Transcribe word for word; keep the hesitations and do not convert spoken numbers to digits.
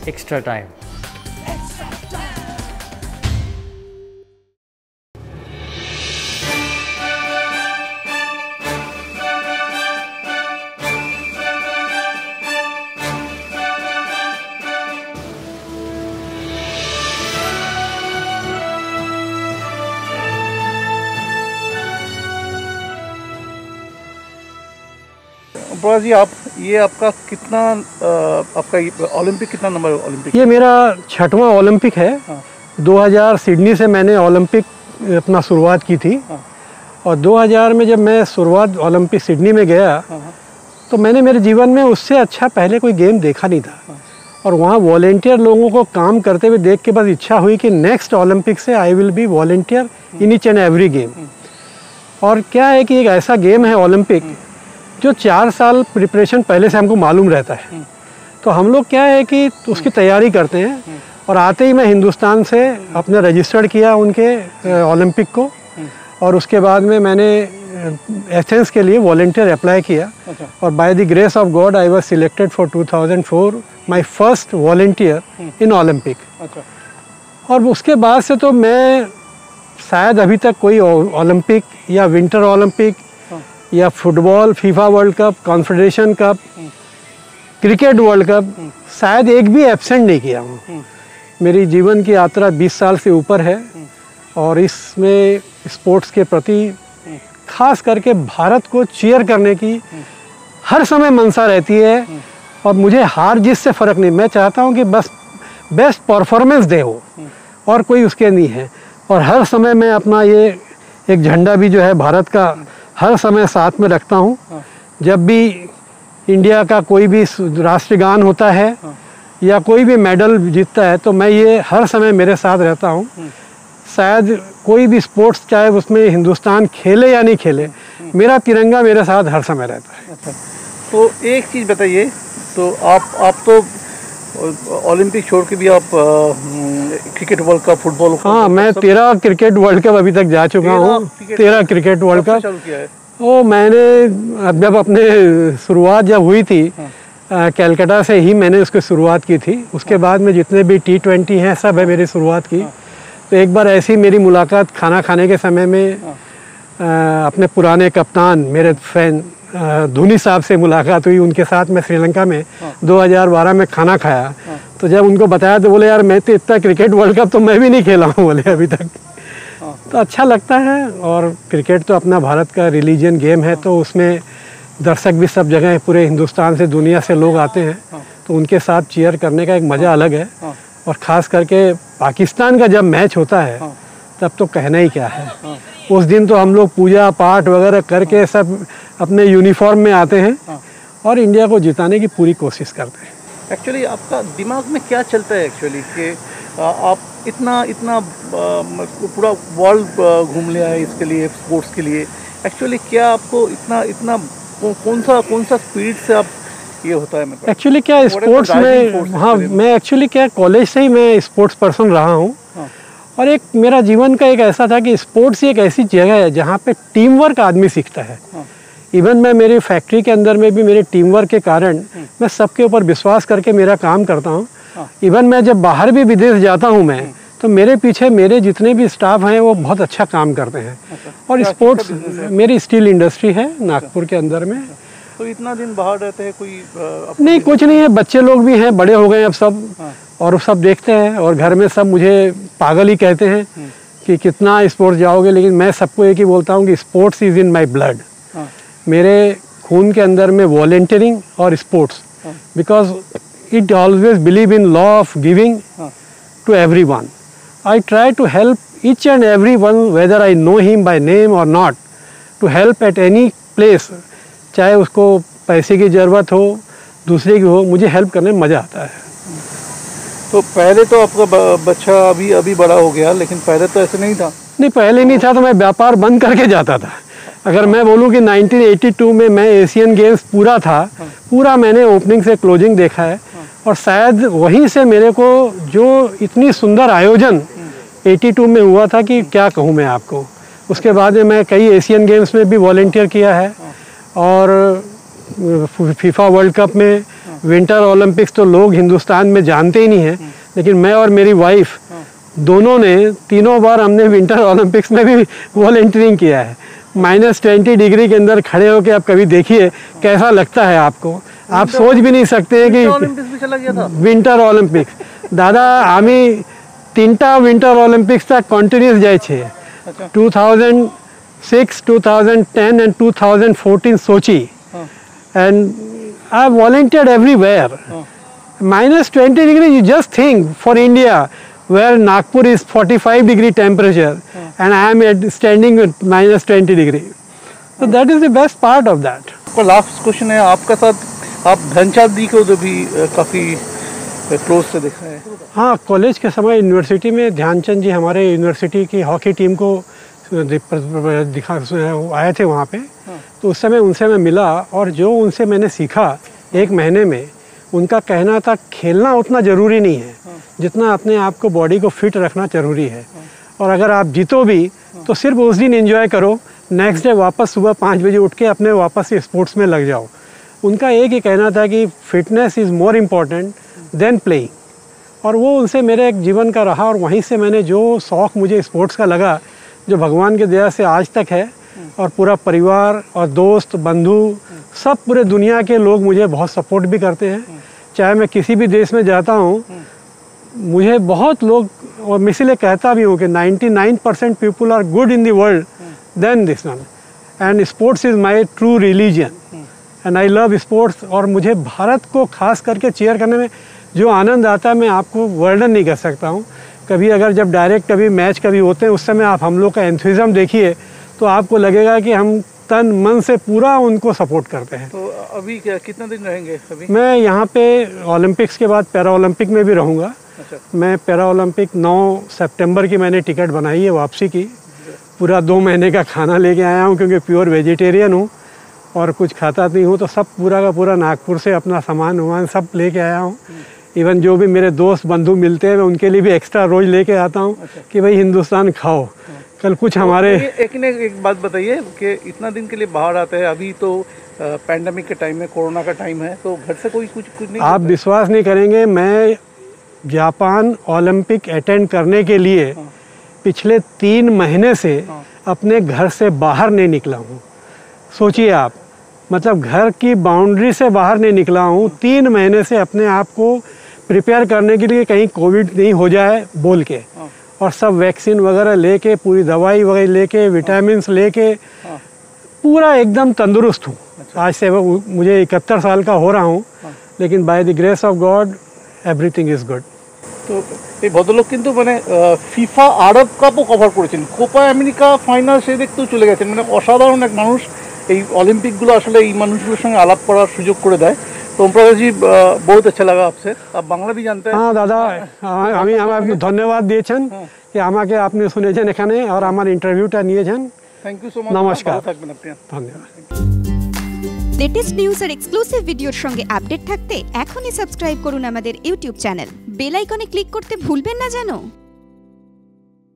Extra time. प्रभात जी, आप ये आपका कितना आपका ओलंपिक कितना नंबर ओलंपिक? ये मेरा छठवां ओलंपिक है। हाँ। दो हज़ार सिडनी से मैंने ओलंपिक अपना शुरुआत की थी। हाँ। और दो हज़ार में जब मैं शुरुआत ओलंपिक सिडनी में गया, हाँ, तो मैंने मेरे जीवन में उससे अच्छा पहले कोई गेम देखा नहीं था। हाँ। और वहाँ वॉलेंटियर लोगों को काम करते हुए देख के बस इच्छा हुई कि नेक्स्ट ओलंपिक से I will be volunteer in each and every game. और क्या है कि एक ऐसा गेम है ओलंपिक जो चार साल प्रिपरेशन पहले से हमको मालूम रहता है। तो हम लोग क्या है कि उसकी तैयारी करते हैं। और आते ही मैं हिंदुस्तान से अपने रजिस्टर्ड किया उनके ओलंपिक को। और उसके बाद में मैंने एथेंस के लिए वॉलंटियर अप्लाई किया। अच्छा। और by the grace of God I was selected for two thousand four my first volunteer in Olympic. अच्छा। और उसके बाद से तो मैं शायद अभी तक कोई ओलंपिक या विंटर ओलंपिक या football FIFA world cup, confederation cup, cricket world cup शायद एक भी एब्सेंट नहीं किया हूँ। मेरी जीवन की यात्रा बीस साल से ऊपर है। और इसमें स्पोर्ट्स के प्रति खास करके भारत को चीयर करने की हर समय मनसा रहती है। और मुझे हार जीत से फ़र्क नहीं, मैं चाहता हूँ कि बस बेस्ट परफॉर्मेंस दे हो और कोई उसके नहीं है। और हर समय मैं अपना ये एक झंडा भी जो है भारत का हर समय साथ में रखता हूँ। जब भी इंडिया का कोई भी राष्ट्रगान होता है या कोई भी मेडल जीतता है तो मैं ये हर समय मेरे साथ रहता हूँ। शायद कोई भी स्पोर्ट्स चाहे उसमें हिंदुस्तान खेले या नहीं खेले, मेरा तिरंगा मेरे साथ हर समय रहता है। अच्छा, तो एक चीज़ बताइए, तो आप आप तो ओलंपिक छोड़ के भी आप क्रिकेट वर्ल्ड कप, फुटबॉल? हाँ, मैं तेरह क्रिकेट वर्ल्ड कप अभी तक जा चुका हूँ। तेरह क्रिकेट वर्ल्ड कप चालू किया है। वो मैंने जब अपने शुरुआत जब हुई थी, हाँ। कलकत्ता से ही मैंने उसकी शुरुआत की थी। उसके हाँ। बाद में जितने भी टी ट्वेंटी हैं सब है मेरी शुरुआत की। हाँ। तो एक बार ऐसी मेरी मुलाकात खाना खाने के समय में हाँ। आ, अपने पुराने कप्तान मेरे फैन धोनी साहब से मुलाकात हुई। उनके साथ मैं श्रीलंका में हाँ। दो हज़ार बारह में खाना खाया। हाँ। तो जब उनको बताया तो बोले यार मैं तो इतना क्रिकेट वर्ल्ड कप तो मैं भी नहीं खेला हूँ बोले अभी तक। हाँ। तो अच्छा लगता है। और क्रिकेट तो अपना भारत का रिलीजियन गेम है। हाँ। तो उसमें दर्शक भी सब जगह पूरे हिंदुस्तान से दुनिया से लोग आते हैं। हाँ। तो उनके साथ चीयर करने का एक मज़ा अलग है। हाँ। और ख़ास करके पाकिस्तान का जब मैच होता है हाँ। तब तो कहना ही क्या है। हाँ। उस दिन तो हम लोग पूजा पाठ वगैरह करके हाँ। सब अपने यूनिफॉर्म में आते हैं हाँ। और इंडिया को जिताने की पूरी कोशिश करते हैं। एक्चुअली आपका दिमाग में क्या चलता है एक्चुअली कि आप इतना इतना पूरा वर्ल्ड घूम लिया है इसके लिए, स्पोर्ट्स के लिए, एक्चुअली क्या आपको इतना इतना कौन सा कौन सा स्पीड से आप ये होता है? एक्चुअली क्या स्पोर्ट्स में, हाँ मैं एक्चुअली क्या कॉलेज से ही मैं स्पोर्ट्स पर्सन रहा हूँ। हाँ। और एक मेरा जीवन का एक ऐसा था कि स्पोर्ट्स एक ऐसी जगह है जहाँ पे टीम वर्क आदमी सीखता है। हाँ। इवन मैं मेरी फैक्ट्री के अंदर में भी मेरे टीम वर्क के कारण मैं सबके ऊपर विश्वास करके मेरा काम करता हूँ। हाँ। इवन मैं जब बाहर भी विदेश जाता हूँ मैं, तो मेरे पीछे मेरे जितने भी स्टाफ हैं वो बहुत अच्छा काम करते हैं। अच्छा। और स्पोर्ट्स मेरी स्टील इंडस्ट्री है नागपुर के अंदर में। तो इतना दिन बाहर रहते हैं कोई नहीं, कुछ नहीं है, बच्चे लोग भी हैं, बड़े हो गए अब सब। हाँ। और सब देखते हैं और घर में सब मुझे पागल ही कहते हैं कि कितना स्पोर्ट्स जाओगे, लेकिन मैं सबको एक ही बोलता हूँ कि sports is in my blood. मेरे खून के अंदर में वॉलेंटियरिंग और sports, because it always believe in law of giving to everyone. I try to help each and every one whether I know him by name or not, to help at any place. चाहे उसको पैसे की ज़रूरत हो, दूसरे की हो, मुझे हेल्प करने में मज़ा आता है। तो पहले तो आपका बच्चा अभी अभी बड़ा हो गया, लेकिन पहले तो ऐसे नहीं था? नहीं, पहले नहीं था, तो मैं व्यापार बंद करके जाता था। अगर मैं बोलूं कि नाइनटीन एटी टू में मैं एशियन गेम्स पूरा था, पूरा मैंने ओपनिंग से क्लोजिंग देखा है। और शायद वहीं से मेरे को जो इतनी सुंदर आयोजन एटी टू में हुआ था कि क्या कहूँ मैं आपको। उसके बाद में मैं कई एशियन गेम्स में भी वॉलंटियर किया है और फीफा वर्ल्ड कप में, विंटर ओलंपिक्स तो लोग हिंदुस्तान में जानते ही नहीं हैं, लेकिन मैं और मेरी वाइफ दोनों ने तीनों बार हमने विंटर ओलंपिक्स में भी वॉलंटियरिंग किया है। माइनस ट्वेंटी डिग्री के अंदर खड़े होकर आप कभी देखिए कैसा लगता है आपको, आप सोच भी नहीं सकते हैं कि ओलंपिक्स भी चला गया था। विंटर ओलंपिक्स दादा आमी तीनटा विंटर ओलंपिक्स तक कन्टिन्यूस जाए छे। Two thousand six, two thousand ten and two thousand fourteen Sochi and I volunteered everywhere. Minus twenty degree, you just think for India where Nagpur is forty-five degree temperature and I am at standing at minus twenty degree. So that is the best part of that. तो last question है आपका साथ, आप ध्यानचंद जी को जो भी काफ़ी close से देख रहे हैं। हाँ, कॉलेज के समय यूनिवर्सिटी में ध्यानचंद जी हमारे यूनिवर्सिटी की हॉकी टीम को दिखा आए थे वहाँ पे। तो उस समय उनसे मैं मिला और जो उनसे मैंने सीखा एक महीने में, उनका कहना था खेलना उतना ज़रूरी नहीं है जितना अपने आप को बॉडी को फिट रखना ज़रूरी है। और अगर आप जीतो भी तो सिर्फ उस दिन एंजॉय करो, नेक्स्ट डे वापस सुबह पाँच बजे उठ के अपने वापस स्पोर्ट्स में लग जाओ। उनका एक ही कहना था कि fitness is more important than playing, और वो उनसे मेरे एक जीवन का रहा। और वहीं से मैंने जो शौक़ मुझे स्पोर्ट्स का लगा, जो भगवान की दया से आज तक है, और पूरा परिवार और दोस्त बंधु सब पूरे दुनिया के लोग मुझे बहुत सपोर्ट भी करते हैं। चाहे मैं किसी भी देश में जाता हूँ, मुझे बहुत लोग, और मैं इसलिए कहता भी हूँ कि ninety-nine percent people are good in the world than this one, and sports is my true religion and I love sports. और मुझे भारत को खास करके चीयर करने में जो आनंद आता है मैं आपको वर्णन नहीं कर सकता हूँ। कभी अगर जब डायरेक्ट कभी मैच कभी होते हैं उस समय आप हम लोग का एंथुसिज्म देखिए तो आपको लगेगा कि हम तन मन से पूरा उनको सपोर्ट करते हैं। तो अभी क्या कितना दिन रहेंगे अभी? मैं यहाँ पे ओलंपिक्स के बाद पैरा ओलंपिक में भी रहूँगा। अच्छा। मैं पैरा ओलंपिक नौ सितंबर की मैंने टिकट बनाई है वापसी की। पूरा दो महीने का खाना लेके आया हूँ क्योंकि प्योर वेजिटेरियन हूँ और कुछ खाता नहीं हूँ, तो सब पूरा का पूरा नागपुर से अपना सामान वामान सब लेके आया हूँ। इवन जो भी मेरे दोस्त बंधु मिलते हैं मैं उनके लिए भी एक्स्ट्रा रोज लेके आता हूँ। अच्छा। कि भाई हिंदुस्तान खाओ। कल कुछ हमारे एक ने एक बात बताइए कि इतना दिन के लिए बाहर आते हैं, अभी तो पैंडेमिक के टाइम है, कोरोना का टाइम है, तो घर से कोई कुछ कुछ नहीं। आप विश्वास नहीं करेंगे, मैं जापान ओलंपिक अटेंड करने के लिए हाँ। पिछले तीन महीने से हाँ। अपने घर से बाहर नहीं निकला हूँ। सोचिए आप, मतलब घर की बाउंड्री से बाहर नहीं निकला हूँ तीन महीने से, अपने आप को प्रिपेयर करने के लिए कहीं कोविड नहीं हो जाए बोल के, और सब वैक्सीन वगैरह लेके, पूरी दवाई वगैरह लेके, विटामिन्स लेके पूरा एकदम तंदुरुस्त हूँ। अच्छा। आज से वो मुझे इकहत्तर साल का हो रहा हूँ, लेकिन by the grace of God everything is good. तो এই ভদ্রলোক কিন্তু মানে ফিফা আরব কাপও কভার করেছেন, কোপা আমেরিকা ফাইনাল সে দেখতেও চলে গেছেন। মানে অসাধারণ এক মানুষ। এই অলিম্পিকগুলো আসলে এই মানুষগুলোর সঙ্গে আলাপ করার সুযোগ করে দেয়। तो ओम प्रकाश जी बहुत अच्छा लगा आपसे, आप बांग्ला भी जानते हैं। हाँ दादा, আমি আমাকে ধন্যবাদ দিয়েছেন যে আমাকে আপনি শুনেছেন এখানে আর আমার ইন্টারভিউটা নিয়েছেন। Thank you so much. নমস্কার। থাকবেন আপনি। ধন্যবাদ। লেটেস্ট নিউজ আর এক্সক্লুসিভ ভিডিওর সঙ্গে আপডেট থাকতে এখনই সাবস্ক্রাইব করুন আমাদের ইউটিউব চ্যানেল। বেল আইকনে ক্লিক করতে ভুলবেন না যেন।